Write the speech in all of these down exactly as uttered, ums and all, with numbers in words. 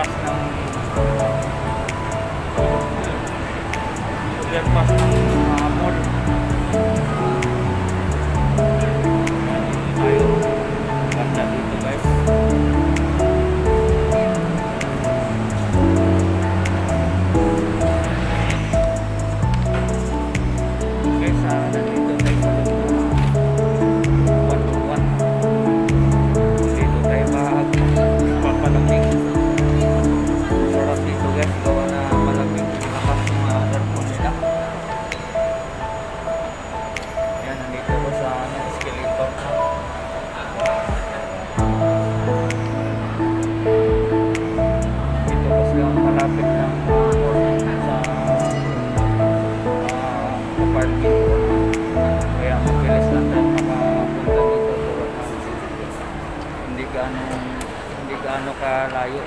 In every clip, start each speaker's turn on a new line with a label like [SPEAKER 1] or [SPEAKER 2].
[SPEAKER 1] overpass ng overpass ng uh, mall. Tayo ganda dito guys. Guys, uh, nandito tayo sa one oh one. Dito tayo papalamig. Sarap dito guys, gawa na malamig. Lakas ng uh, aircon nila. Ayan, nandito ko sa ano, escalator. Dito ko silang malapit ng uh, sa uh, parking. Kaya mabilis lang tayo makapunta dito. Hindi gaano hindi gaano kalayo.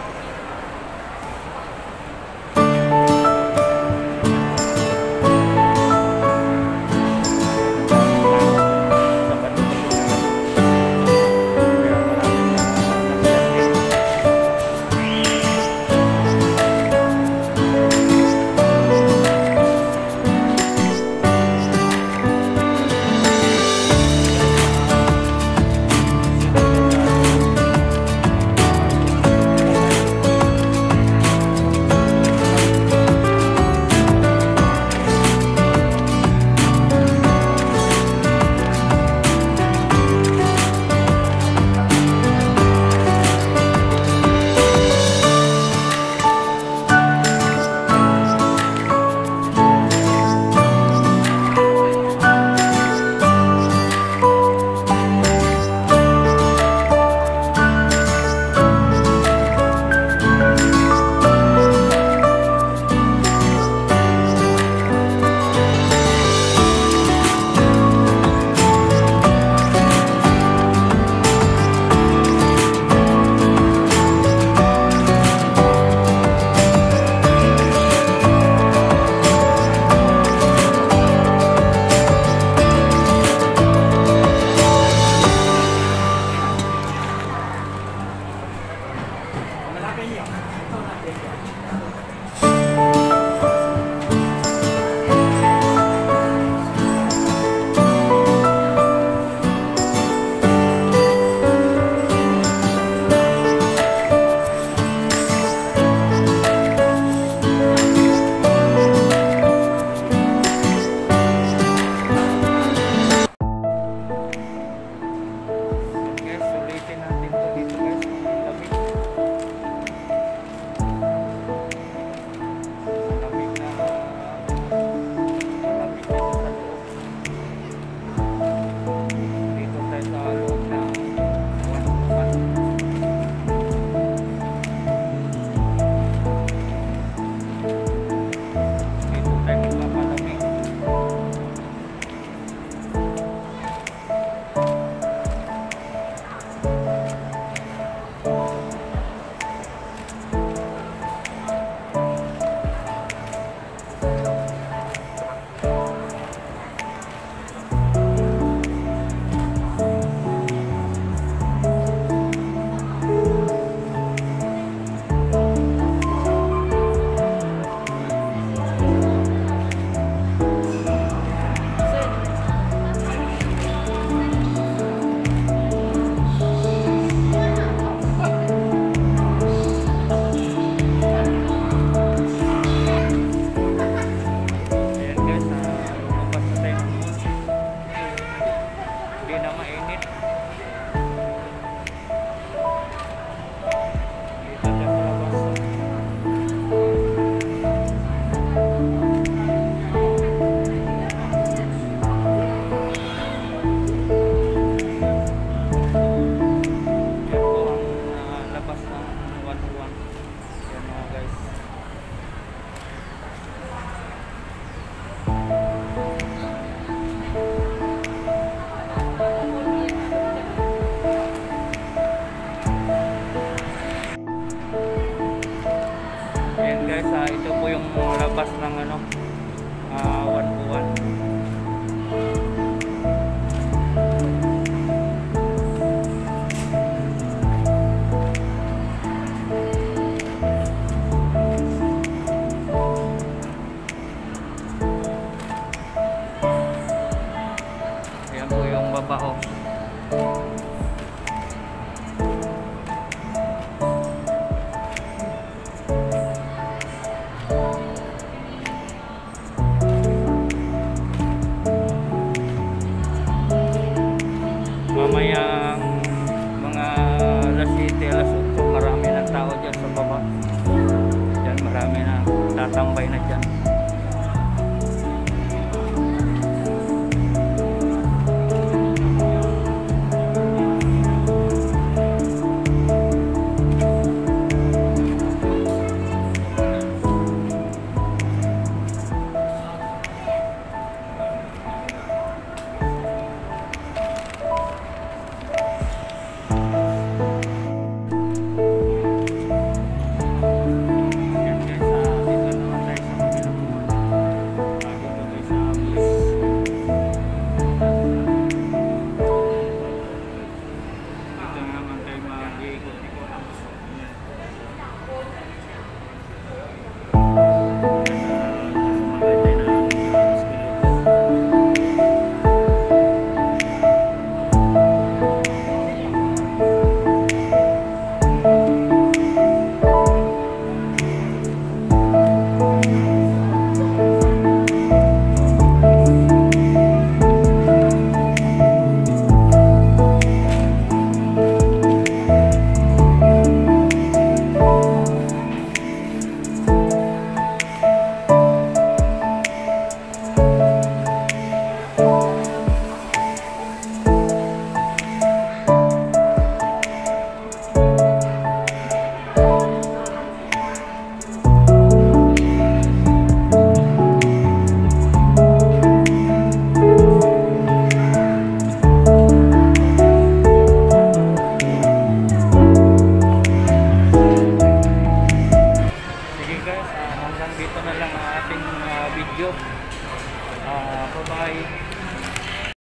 [SPEAKER 1] labas ng ano uh, one oh one. mamayang mga alas siyete, alas otso, marami ng tao dyan sa baba. Dyan marami na tatambay na dyan. Dito na lang ang ating uh, video. Uh, bye bye.